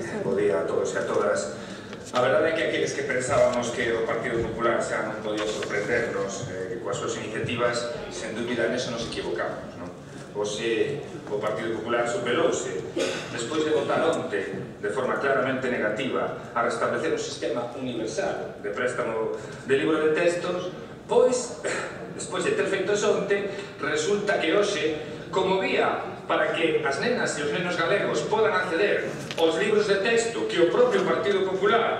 Bo día a todos e a todas. A verdade é que aqueles que pensábamos que o Partido Popular xa non podía sorprendernos coas súas iniciativas, sen dúbida neso nos equivocamos, non? Hoxe o Partido Popular superouse, despois de votar onte de forma claramente negativa a restablecer un sistema universal de préstamo de libro de textos, pois, despois de ter feito onte, resulta que hoxe, como vía para que as nenas e os nenos galegos podan acceder aos libros de texto que o propio Partido Popular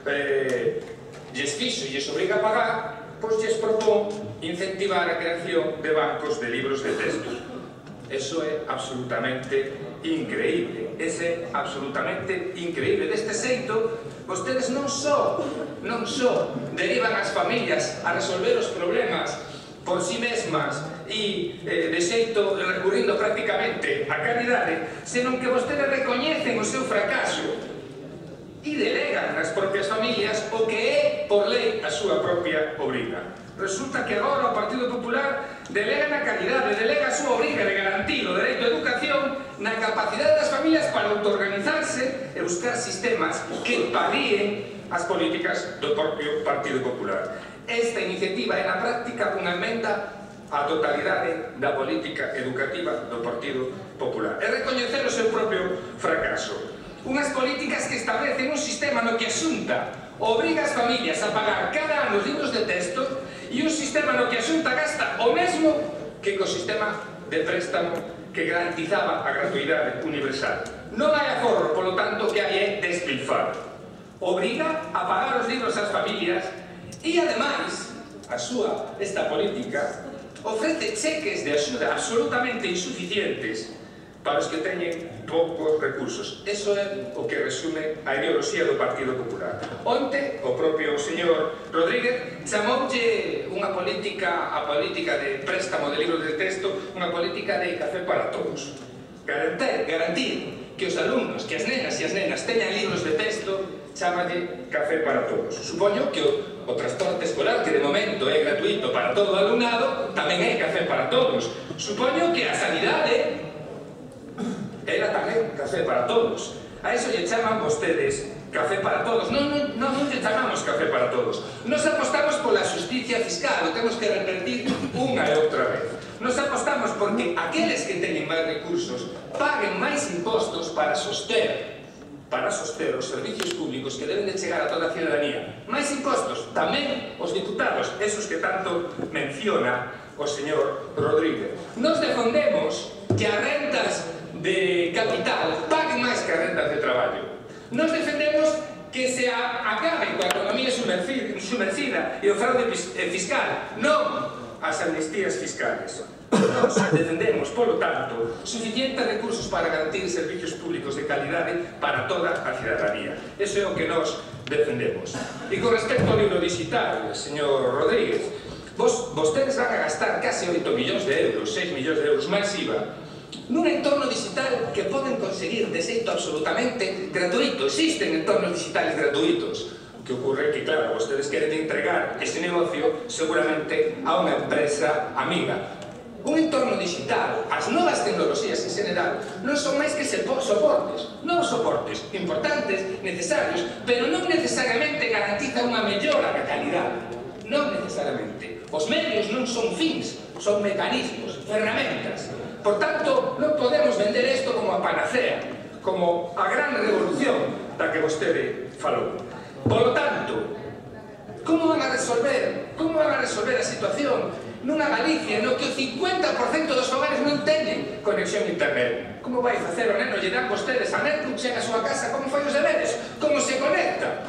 lles fixo e lles obriga a pagar, pois lles propón incentivar a creación de bancos de libros de textos. Eso é absolutamente increíble. Ese é absolutamente increíble. Deste xeito, vostedes non só derivan as familias a resolver os problemas por si mesmas e de xeito recurrindo prácticamente a caridade, senón que vostedes recoñecen o seu fracaso e delegan nas propias familias o que é, por lei, a súa propia obriga. Resulta que agora o Partido Popular delega na caridade, delega a súa obriga de garantir o dereito á educación na capacidade das familias para autoorganizarse e buscar sistemas que palíen as políticas do propio Partido Popular. Esta iniciativa é na práctica unha emenda á totalidade da política educativa do Partido Popular. É recoñecer o seu propio fracaso. Unhas políticas que establecen un sistema no que a Xunta obriga as familias a pagar cada ano os libros de texto e un sistema no que a Xunta gasta o mesmo que co sistema de préstamo que garantizaba a gratuidade universal. Non hai aforro, polo tanto, que hai é despilfarro. Obriga a pagar os libros ás familias e, ademais, esta política ofrece cheques de axuda absolutamente insuficientes para os que teñen poucos recursos. Eso é o que resume a ideoloxía do Partido Popular. Onte, o propio señor Rodríguez chamoulle unha política, a política de préstamo de libros de texto, unha política de café para todos. Garantir que os alumnos, que as nenas e as nenas teñan libros de texto, chámalle café para todos. Supoño que o transporte escolar, que de momento é gratuito para todo o alumnado, tamén é café para todos. Supoño que a sanidade era tamén café para todos. A eso lle chaman vostedes café para todos. Non lle chamamos café para todos. Nos apostamos pola justicia fiscal, o temos que repetir unha e outra vez. Nos apostamos porque aqueles que teñen máis recursos paguen máis impostos para soster os servicios públicos que deben de chegar a toda a ciudadanía. Máis impostos, tamén os diputados, esos que tanto menciona o señor Rodríguez. Nos defendemos que as rentas de capital paguen máis que as rentas de traballo. Nos defendemos que se acabe coa economía sumercida e o fraude fiscal, non as amnistías fiscales. Nos defendemos, polo tanto, suficientes recursos para garantir servicios públicos de calidade para toda a ciudadanía. Eso é o que nos defendemos. E con respecto ao libro digital, señor Rodríguez, vostedes van a gastar case 8 millóns de euros, 6 millóns de euros máis IVA, nun entorno digital que poden conseguir de xeito absolutamente gratuito. Existen entornos digitales gratuitos. O que ocorre é que, claro, vostedes queren entregar ese negocio seguramente a unha empresa amiga. Un entorno digital, as novas tecnoloxías en general, non son máis que soportes, novos soportes importantes, necesarios, pero non necesariamente garantizan unha mellora da calidade. Non necesariamente. Os medios non son fins, son mecanismos, ferramentas. Por tanto, non podemos vender isto como a panacea, como a gran revolución da que vostede falou. Por lo tanto, como van a resolver a situación nunha Galicia no que o 50% dos fogares non teñen conexión a internet? Como vai facer o neno? Lle dan vostedes a Netflix, chega a súa casa, como fai os deberes? Como se conecta?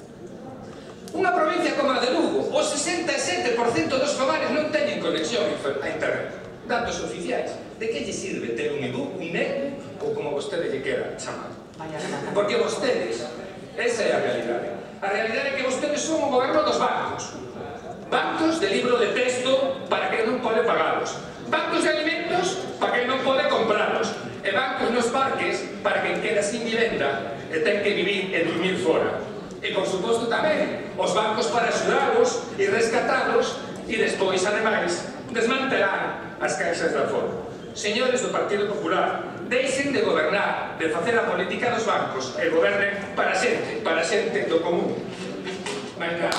Unha provincia como a de Lugo, o 67% dos fogares non teñen conexión a internet. Datos oficiais. De que lle sirve ter un ebook, un netbook, ou como vostede lle quera chamar? Porque vostedes, esa é a realidade. A realidade é que vostedes son o goberno dos bancos. Bancos de libro de texto para quen non pode pagalos. Bancos de alimentos para quen non pode compralos. E bancos nos parques para quen queda sin vivenda e ten que vivir e dormir fora. E, por suposto, tamén os bancos para axudalos e rescatalos e despois, ademais, desmantelar as caixas de aforro. Señores do Partido Popular, deixen de gobernar, de facer a política dos bancos e gobernen para xente do común. Mais nada.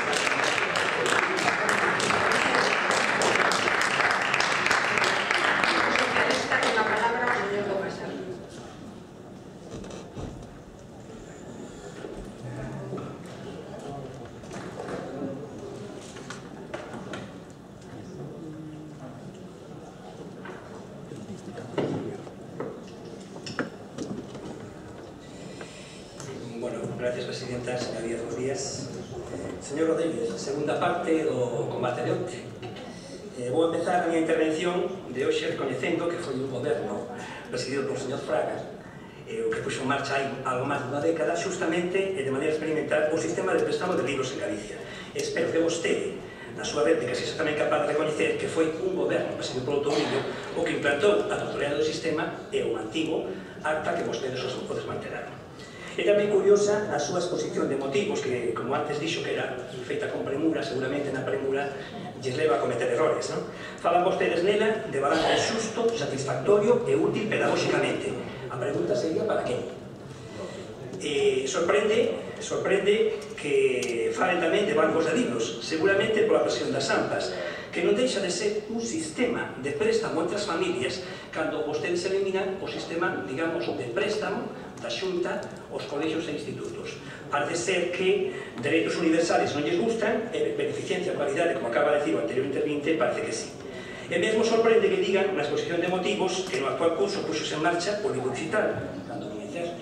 Gracias, presidenta. Señorías, buenos días. Señor Rodríguez, segunda parte do combate de onte. Vou empezar a miña intervención de hoxe recoñecendo que foi un goberno presidido por señor Fraga o que puxo en marcha hai algo máis dunha década justamente e de maneira experimental o sistema de préstamo de libros en Galicia. Espero que vostede, na súa réplica, sexa tamén capaz de recoñecer que foi un goberno presidido por Outomillo o que implantou a totalidade do sistema e o antigo acta que vostedes os podes mantener. É tamén curiosa a súa exposición de motivos que, como antes dixo que era feita con premura, seguramente na premura lles leva a cometer errores, non? Falan vostedes nela de balance xusto, satisfactorio e útil pedagóxicamente. A pregunta sería para quen? Sorprende que falen tamén de bancos de libros, seguramente pola presión das AMPAs, que non deixa de ser un sistema de préstamo entre as familias cando vostedes eliminan o sistema, digamos, de préstamo da Xunta aos colexios e institutos. Parece ser que dereitos universales non lles gustan e beneficiencia e cualidade, como acaba de decir o anterior intervinte, parece que sí. E mesmo sorprende que digan na exposición de motivos que no actual curso puxose en marcha o libro digital, cando non é certo.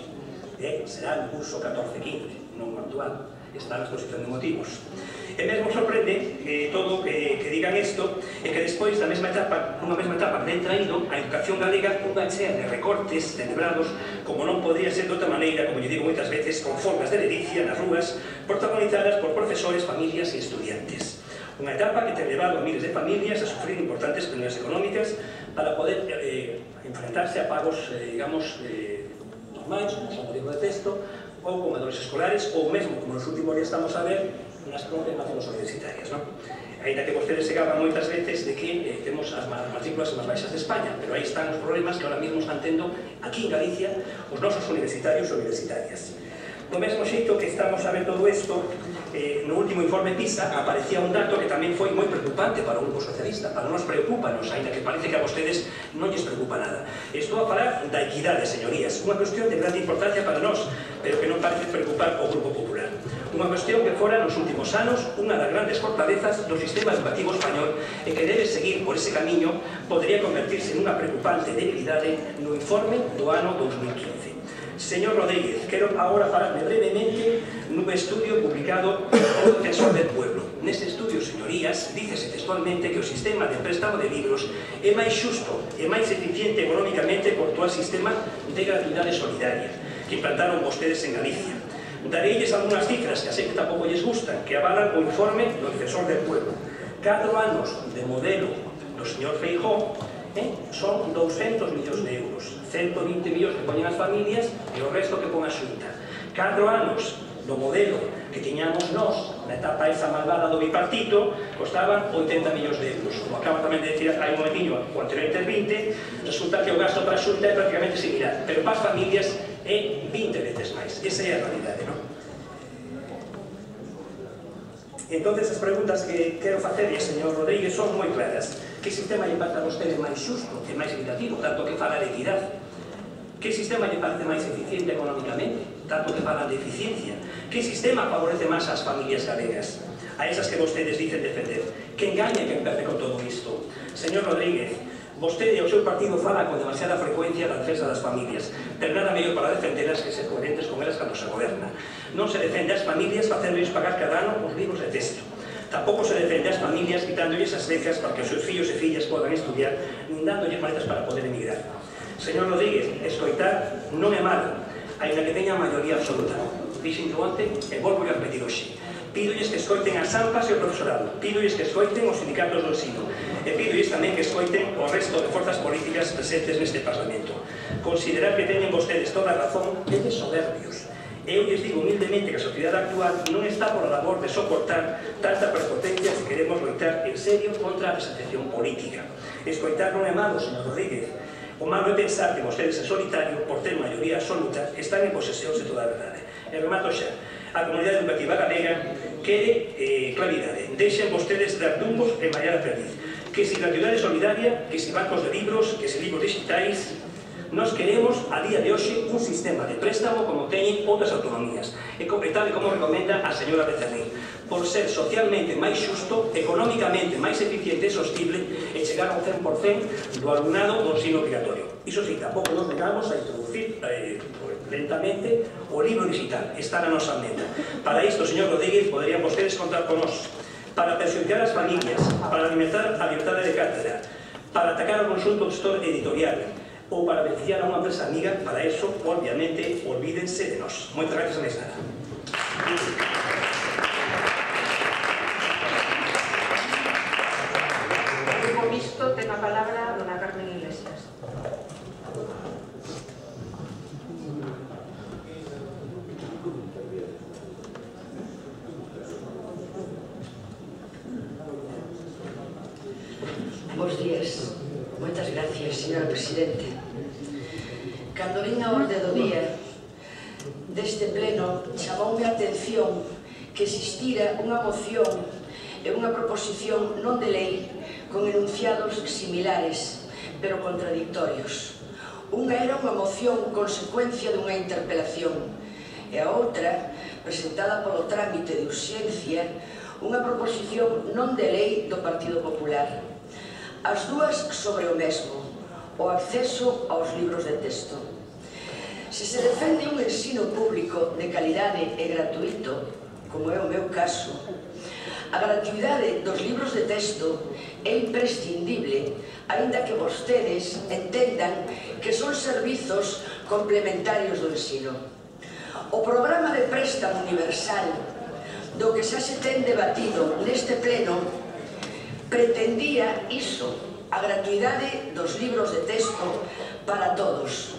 Será no curso 14-15, non o actual. Está na exposición de motivos. E mesmo sorprende todo que digan isto e que despois da mesma etapa, nunha mesma etapa que den traído a educación galega unha chea de recortes celebrados como non podría ser de outra maneira, como lle digo moitas veces, con formas de ledicia nas rúas protagonizadas por profesores, familias e estudiantes. Unha etapa que ten levado a miles de familias a sufrir importantes penurias económicas para poder enfrentarse a pagos, digamos, normais, como son o libro de texto, ou comedores escolares, ou mesmo, como nos últimos días estamos a ver, nas programacións universitarias, non? Ainda que vostedes se gaban moitas veces de que temos as matrículas máis baixas de España, pero aí están os problemas que ahora mesmo están tendo aquí en Galicia os nosos universitarios e universitarias. Do mesmo xeito que estamos a ver todo isto, no último informe PISA aparecía un dato que tamén foi moi preocupante para o grupo socialista, para nos preocupanos, ainda que parece que a vostedes non lles preocupa nada. Estou a falar da equidade, señorías, unha cuestión de grande importancia para nós, pero que non parece preocupar ao Grupo Popular. Unha cuestión que fora nos últimos anos unha das grandes fortalezas do sistema educativo español e que debe seguir por ese camiño podría convertirse en unha preocupante debilidade no informe do ano 2015. Señor Rodríguez, quero agora falarme brevemente nun estudio publicado polo Defensor del Pueblo. Neste estudio, señorías, dícese textualmente que o sistema de préstamo de libros é máis xusto e máis eficiente económicamente que o actual sistema de gratuidade solidaria que implantaron vostedes en Galicia. Dareilles algunhas cifras que a sei que tampouco lles gustan, que avalan o informe do Defensor del Pueblo. 4 anos de modelo do señor Feijóo son 200 millóns de euros, 120 millóns que poñen as familias e o resto que pon a Xunta. 4 anos do modelo que tiñamos nós na etapa esa malvada do bipartito costaban 80 millóns de euros. Como acaba tamén de decir hai un momentiño o anterior intervinte, resulta que o gasto para a Xunta é prácticamente similar, pero para as familias é 20 veces máis. Esa é a realidade, non? Entón, as preguntas que quero facerlle, señor Rodríguez, son moi claras. Que sistema lle parece a vostede máis xusto e máis equitativo, tanto que fala de equidade? Que sistema lle parece máis eficiente económicamente, tanto que fala de eficiencia? Que sistema favorece máis ás familias galegas, a esas que vostedes dicen defender? Que engaña que perde con todo isto? Señor Rodríguez, vostede e o seu partido fala con demasiada frecuencia da defensa das familias, pero nada mellor para defendelas que ser coherentes con elas cando se goberna. Non se defende as familias facéndoles pagar cada ano os libros de texto. Tampouco se defende as familias quitándolles as becas para que os seus fillos e fillas podan estudiar, nin dándolles maletas para poder emigrar. Señor Rodríguez, escoitar non é malo, ainda que teña a maioría absoluta. Dixenlo onte e volvo a repetir hoxe. Pídolles que escoiten as AMPAs e o profesorado, pídolles que escoiten os sindicatos do ensino e pídolles tamén que escoiten o resto de forzas políticas presentes neste Parlamento. Considerar que teñen vostedes toda a razón é de soberbios Eu lles digo humildemente que a sociedade actual non está por a labor de soportar tanta prepotencia se queremos loitar en serio contra a desafección política. Escoitar non é malo, señor Rodríguez. O malo é pensar que vostedes en solitario, por ter maioría absoluta, están en posesión de toda a verdade. E remato xa. A comunidade educativa galega quere claridade. Deixen vostedes dar dumbos e maiara perdiz. Que si gratuidade solidaria, que si bancos de libros, que si libros digitais. Nos queremos, a día de hoxe, un sistema de préstamo como teñen outras autonomías, e tal e como recomenda a señora Becerril, por ser socialmente máis xusto, económicamente máis eficiente e sostible, e chegar ao 100% do alumnado do ensino obligatorio. Iso sí, tampouco nos negamos a introducir lentamente o libro digital. Está na nosa emenda. Para isto, señor Rodríguez, poderían vostedes contar con nós, para perxudicar as familias, para alimentar a libertade de cátedra, para atacar o conxunto editorial, ou para beneficiar a unha empresa amiga. Para eso, obviamente, olvídense de nós. Moitas gracias a máis nada. Grupo Mixto, ten a palabra dona Carmen Iglesias. Bos días. Moitas gracias, señor presidente. Cando vin a orde do día deste pleno, chamoume a atención que existira unha moción e unha proposición non de lei con enunciados similares, pero contradictorios. Unha era unha moción consecuencia dunha interpelación e a outra, presentada polo trámite de urxencia, unha proposición non de lei do Partido Popular. As dúas sobre o mesmo, o acceso aos libros de texto. Se se defende un ensino público de calidade e gratuito, como é o meu caso, a gratuidade dos libros de texto é imprescindible, aínda que vostedes entendan que son servizos complementarios do ensino. O programa de préstamo universal, do que xa se ten debatido neste pleno, pretendía iso, a gratuidade dos libros de texto para todos.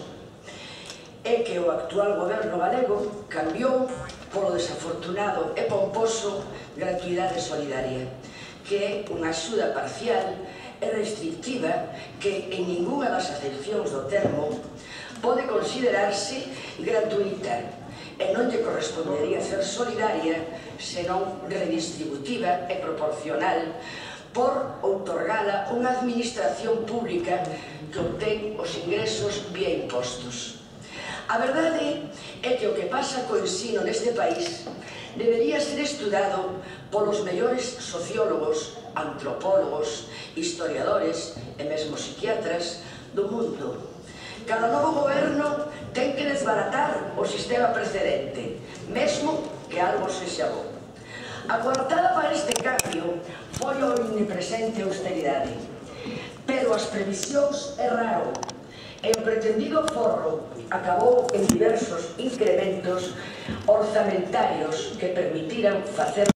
É que o actual goberno galego cambiou polo desafortunado e pomposo gratuidade solidaria, que é unha axuda parcial e restrictiva que en ningunha das acepcións do termo pode considerarse gratuita e non lle correspondería ser solidaria, senón redistributiva e proporcional, por outorgala unha administración pública que obtén os ingresos vía impostos. A verdade é que o que pasa co ensino neste país debería ser estudado polos mellores sociólogos, antropólogos, historiadores e mesmo psiquiatras do mundo. Cada novo goberno ten que desbaratar o sistema precedente, mesmo que algo sexa bo. A coartada para este cambio foi o omnipresente austeridade, pero as previsións erraron e o pretendido forro acabou en diversos incrementos orzamentarios que permitiran facer